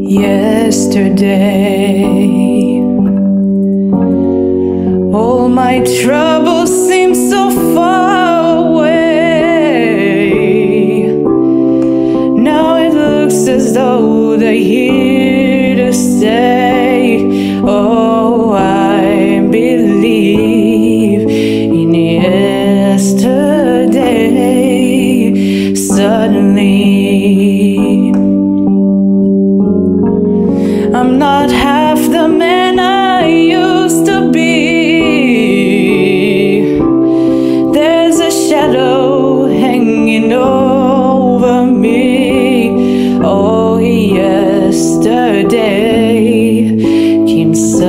yesterday. All my troubles seem so far away. Now it looks as though they're here to stay. Oh, I believe in yesterday. Suddenly I'm not half the man I used to be. There's a shadow hanging over me. Oh, yesterday came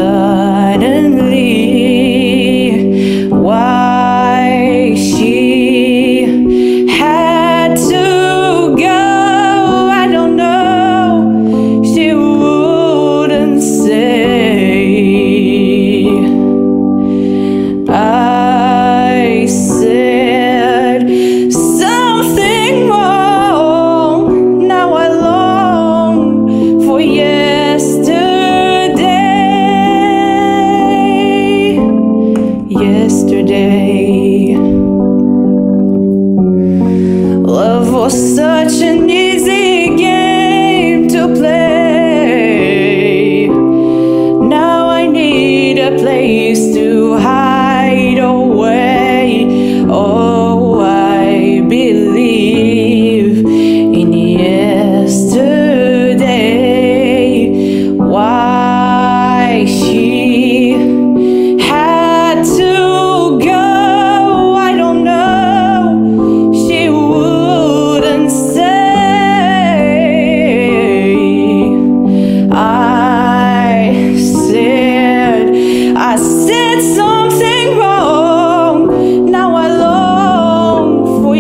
suddenly. Why she had to go, I don't know. She wouldn't say. I said something wrong. Now I long for yesterday. Yesterday, love was such an easy game to play. Now I need a place to hide away. Oh, I believe in yesterday. Why she had to go, I don't know. She wouldn't say. I said something wrong. Now I long for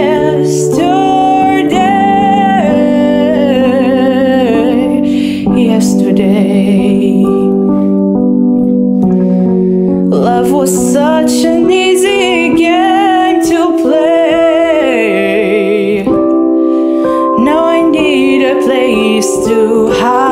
yesterday. Yesterday, love was such an easy game to play. Now I need a place to hide.